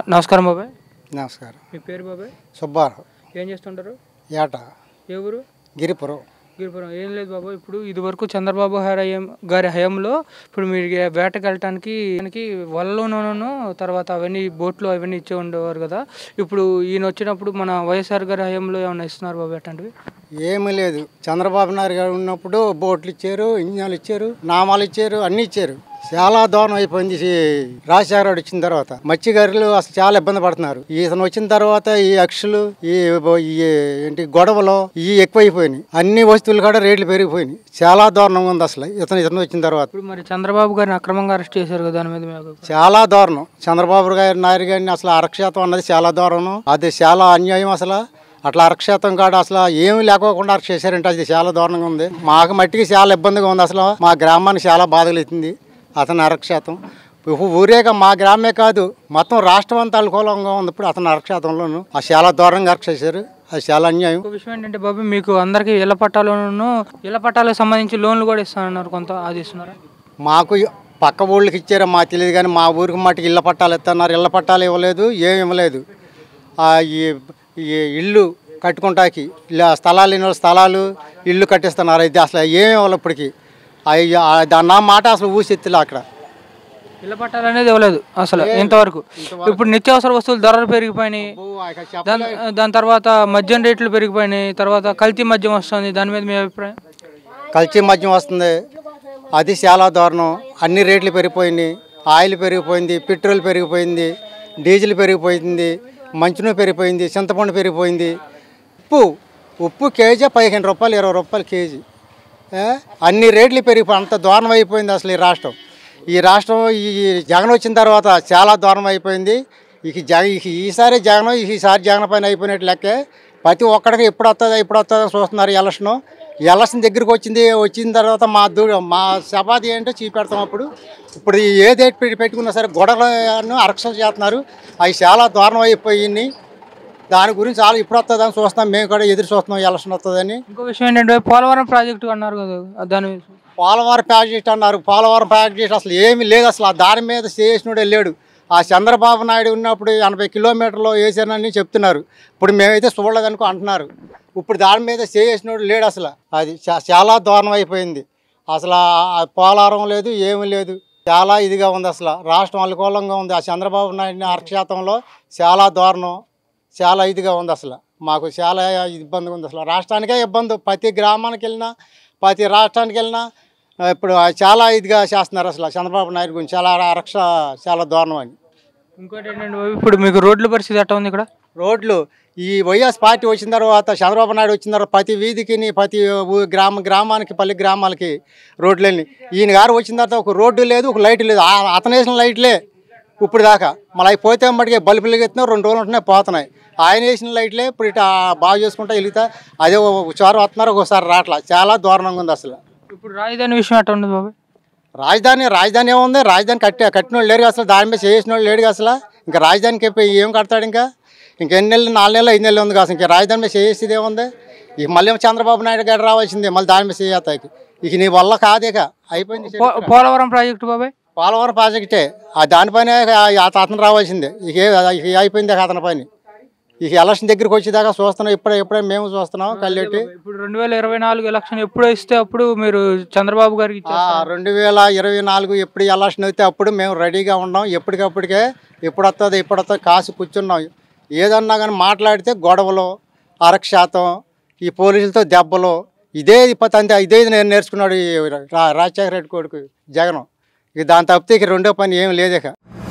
నమస్కారం బాబాయ్. నమస్కారం. మీ పేరు బాబాయ్? సుబ్బారావు. ఏం చేస్తుంటారు? ఏట ఏ ఊరు? గిరిపురం. గిరిపురం. ఏం లేదు బాబాయ్, ఇప్పుడు ఇదివరకు చంద్రబాబు గారి హయాంలో ఇప్పుడు మీరు వేటకి వెళ్ళటానికి వలలోనూ తర్వాత అవన్నీ బోట్లు అవన్నీ ఇచ్చే ఉండేవారు కదా. ఇప్పుడు ఈయన వచ్చినప్పుడు మన వైఎస్ఆర్ గారి హయాంలో ఏమైనా ఇస్తున్నారు బాబాయ్ అట్లాంటివి? ఏమీ లేదు. చంద్రబాబు నాయుడు గారు ఉన్నప్పుడు బోట్లు ఇచ్చారు, ఇంజనాలు ఇచ్చారు, నామాలు ఇచ్చారు, అన్నీ ఇచ్చారు. చాలా దారుణం అయిపోయింది. రాజశేఖర రెడ్డి వచ్చిన తర్వాత మత్స్యకారులు అసలు చాలా ఇబ్బంది పడుతున్నారు. ఇతను వచ్చిన తర్వాత ఈ అక్షులు ఏంటి గొడవలు ఎక్కువైపోయినాయి. అన్ని వస్తువులు కూడా రేట్లు పెరిగిపోయినాయి. చాలా దారుణంగా ఉంది అసలు ఇతను వచ్చిన తర్వాత. ఇప్పుడు మరి చంద్రబాబు గారిని అక్రమంగా అరెస్ట్ చేశారు కదా, దాని మీద చాలా దారుణం. చంద్రబాబు నాయుడు గారిని అసలు అరక్షేతం అన్నది చాలా దారుణం. అది చాలా అన్యాయం. అసలు అట్లా అరక్షేతం కాడ అసలు ఏమి లేకోకుండా అరెస్ట్ చేశారంటే అది చాలా దారుణంగా ఉంది. మాకు మట్టికి చాలా ఇబ్బందిగా ఉంది. అసలు మా గ్రామానికి చాలా బాధలుతుంది అతని అరక్షేతం. ఊరేగా మా గ్రామే కాదు, మొత్తం రాష్ట్రం అంతా అనుకూలంగా ఉంది ఇప్పుడు అతని అరక్షేతంలోను. అది చాలా దారుణంగా అరెస్ట్ చేశారు. అది చాలా అన్యాయం. ఒక విషయం ఏంటంటే బాబు, మీకు అందరికీ ఇళ్ల పట్టాలకు సంబంధించి లోన్లు కూడా ఇస్తానన్నారు, కొంత అది ఇస్తున్నారా? మాకు పక్క ఊళ్ళకి ఇచ్చారో మాకు తెలియదు, కానీ మా ఊరికి మట్టుకు ఇళ్ల పట్టాలు ఇస్తున్నారు. ఇళ్ల పట్టాలు ఇవ్వలేదు, ఏమి ఇవ్వలేదు. ఈ ఇల్లు కట్టుకుంటాకి స్థలాలు ఇల్లు కట్టిస్తున్నారు. అయితే అసలు ఏమి ఇవ్వాలి ఇప్పటికి. నా మాట అసలు ఊసెత్తులే అక్కడ. ఇళ్ల పట్టాలు అనేది ఇవ్వలేదు అసలు ఇంతవరకు. ఇప్పుడు నిత్యావసర వస్తువులు ధరలు పెరిగిపోయినాయి, దాని తర్వాత మద్యం రేట్లు పెరిగిపోయినాయి, తర్వాత కల్తీ మద్యం వస్తుంది. దాని మీద మీ అభిప్రాయం? కల్తీ మద్యం వస్తుంది, అది చాలా దారుణం. అన్ని రేట్లు పెరిగిపోయినాయి. ఆయిల్ పెరిగిపోయింది, పెట్రోల్ పెరిగిపోయింది, డీజిల్ పెరిగిపోయింది, మంచినూనె పెరిగిపోయింది, చింతపండు పెరిగిపోయింది. ఉప్పు కేజీ 15 రూపాయలు, 20 రూపాయలు కేజీ. అన్ని రేట్లు పెరిగిపోయి అంత దారుణం అయిపోయింది అసలు ఈ రాష్ట్రం. ఈ జగన్ వచ్చిన తర్వాత చాలా దారుణం అయిపోయింది. ఈసారి జగన్ పైన అయిపోయినట్టు లెక్కే. ప్రతి ఒక్కడికి ఎప్పుడు వస్తుందని చూస్తున్నారు. ఎలక్షన్ దగ్గరికి వచ్చిన తర్వాత మా సపాది ఏంటో చూపెడతాం. ఇప్పుడు ఏ డేట్ పెట్టుకున్నా సరే గొడవలను అరెస్ట్ చేస్తున్నారు. అవి చాలా దారుణం అయిపోయింది. దాని గురించి చాలా ఇప్పుడు వస్తుందని చూస్తున్నాం. మేము కూడా ఎదురు చూస్తున్నాం ఎలక్షన్ వస్తుందని. ఇంకో విషయం ఏంటంటే పోలవరం ప్రాజెక్టు అన్నారు కదా, దాని పోలవరం ప్రాజెక్ట్ అన్నారు. పోలవరం ప్రాజెక్ట్ అసలు ఏమీ లేదు. అసలు దాని మీద చేసినోడే లేడు. ఆ చంద్రబాబు నాయుడు ఉన్నప్పుడు 80 కిలోమీటర్లు వేసానని చెప్తున్నారు. ఇప్పుడు మేమైతే చూడలేదనుకో అంటున్నారు. ఇప్పుడు దాని మీద చేసినోడు లేడు. అసలు అది చాలా దారుణం అయిపోయింది. అసలు పోలవరం లేదు, ఏమీ లేదు. చాలా ఇదిగా ఉంది. అసలు రాష్ట్రం అనుకూలంగా ఉంది. ఆ చంద్రబాబు నాయుడిని అరక్షేతంలో చాలా దారుణం, చాలా ఇదిగా ఉంది. అసలు మాకు చాలా ఇబ్బందిగా ఉంది. అసలు రాష్ట్రానికే ఇబ్బంది. ప్రతి గ్రామానికి వెళ్ళినా, ప్రతి రాష్ట్రానికి వెళ్ళినా ఇప్పుడు చాలా ఇదిగా చేస్తున్నారు. అసలు చంద్రబాబు నాయుడు గురించి చాలా దారుణం అని. ఇంకోటి ఏంటంటే ఇప్పుడు మీకు రోడ్ల పరిస్థితి ఎట్లా ఉంది? ఇక్కడ రోడ్లు ఈ వైఎస్ పార్టీ వచ్చిన తర్వాత, చంద్రబాబు నాయుడు వచ్చిన తర్వాత ప్రతి వీధికి, ప్రతి గ్రామానికి, పల్లె గ్రామాలకి రోడ్లన్నీ. ఈయన గారు వచ్చిన తర్వాత ఒక రోడ్డు లేదు, ఒక లైట్ లేదు. అతను వేసిన లైట్లే ఇప్పుడు దాకా. మళ్ళీ అవి పోతే మటుకే బల్బులు ఎత్తున్నాయి, 2 రోజులు ఉంటున్నాయి, పోతున్నాయి. ఆయన వేసిన లైట్లే ఇప్పుడు ఇట్లా బాగా చేసుకుంటా వెళ్తా. అదే ఒకసారి వస్తున్నారు, ఒకసారి రావట్లా. చాలా దారుణంగా ఉంది అసలు. ఇప్పుడు రాజధాని విషయం ఎట్లా ఉంది బాబాయ్? రాజధాని ఏముంది? రాజధాని కట్టిన వాళ్ళు లేరు అసలు. దాని మీద చేసిన వాళ్ళు లేడు అసలు. ఇంకా రాజధానికి ఏం కడతాడు? ఇంకెన్ని నెలలు, 4 నెలలు, 5 నెలలు ఉంది కాదు. ఇంకా రాజధాని మీద చేసేది ఏముంది? ఇక మళ్ళీ చంద్రబాబు నాయుడు గారు రావాల్సిందే. మళ్ళీ దాని మీద చేస్తాకి ఇక నీ వల్ల కాదేక అయిపోయింది. పోలవరం ప్రాజెక్టు బాబాయ్? పోలవరం ప్రాజెక్టే. దానిపైన అతను రావాల్సిందే. ఇక అయిపోయింది అతని పైన. ఇక ఎలక్షన్ దగ్గరికి వచ్చేదాకా చూస్తున్నాం. ఇప్పుడే మేము చూస్తున్నాం కళ్ళెట్టి. ఇప్పుడు 2024 ఎలక్షన్ ఎప్పుడు ఇస్తే అప్పుడు మీరు చంద్రబాబు గారికి 2024 ఎప్పుడు ఎలక్షన్ అయితే అప్పుడు మేము రెడీగా ఉన్నాం. ఎప్పటికప్పటికే ఎప్పుడు వస్తుంది కాసి కూర్చున్నాం. ఏదన్నా కానీ మాట్లాడితే గొడవలు, అరక్షేతం, ఈ పోలీసులతో దెబ్బలు, ఇదే నేను నేర్చుకున్నాడు ఈ రాజశేఖర రెడ్డి కొడుకు జగన్. ఇక దాని తప్పితే ఇక రెండో పని ఏం లేదేక.